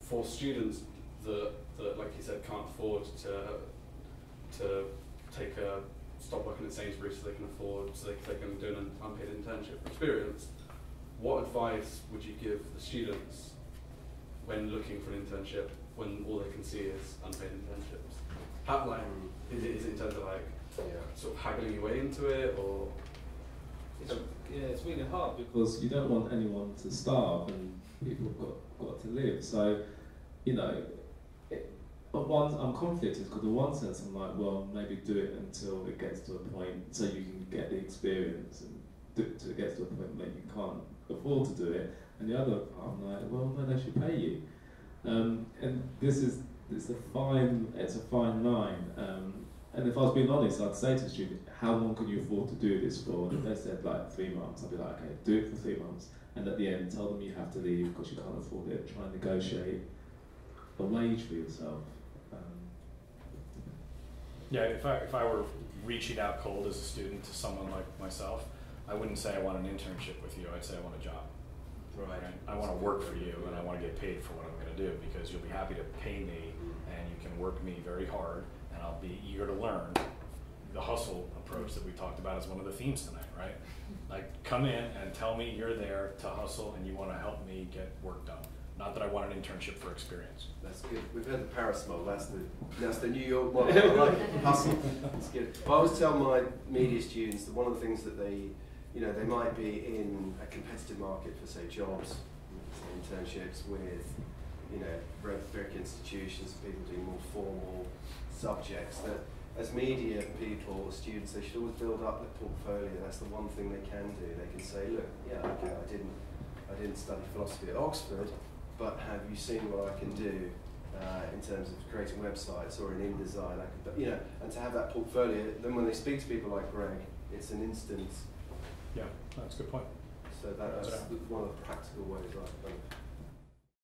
for students that, like you said, can't afford to take a stop working at Sainsbury's so they can do an unpaid internship experience, what advice would you give the students when looking for an internship when all they can see is unpaid internships? How, like, is it in terms of like sort of haggling your way into it, or? It's really hard because you don't want anyone to starve and people have got to live. So, you know, I'm conflicted because in one sense I'm like, well, maybe do it until it gets to a point so you can get the experience, and till it gets to a point that you can't afford to do it. And the other part I'm like, well, no, they should pay you. And it's a fine line. And if I was being honest, I'd say to a student, how long can you afford to do this for? And if they said like 3 months, I'd be like, okay, do it for 3 months. And at the end, tell them you have to leave because you can't afford it. Try and negotiate a wage for yourself. Yeah, if I were reaching out cold as a student to someone like myself, I wouldn't say I want an internship with you. I'd say I want a job. Right. I want to work for you, and I want to get paid for what I'm going to do, because you'll be happy to pay me, and you can work me very hard, and I'll be eager to learn. The hustle approach that we talked about is one of the themes tonight, right? Like, come in and tell me you're there to hustle and you want to help me get work done. Not that I want an internship for experience. That's good. We've heard the Paris model. That's the New York model. I like it. Hustle. That's good. But I always tell my media students that one of the things that they might be in a competitive market for, say, jobs, internships with, very big institutions, people doing more formal subjects. That as media people, students, they should always build up their portfolio. That's the one thing they can do. They can say, look, yeah, okay, I didn't study philosophy at Oxford, but have you seen what I can do in terms of creating websites or in InDesign? And to have that portfolio, then when they speak to people like Greg, it's an instant. Yeah, that's a good point. So that's one of the practical ways I've done it.